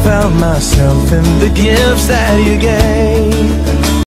found myself in the gifts that you gave.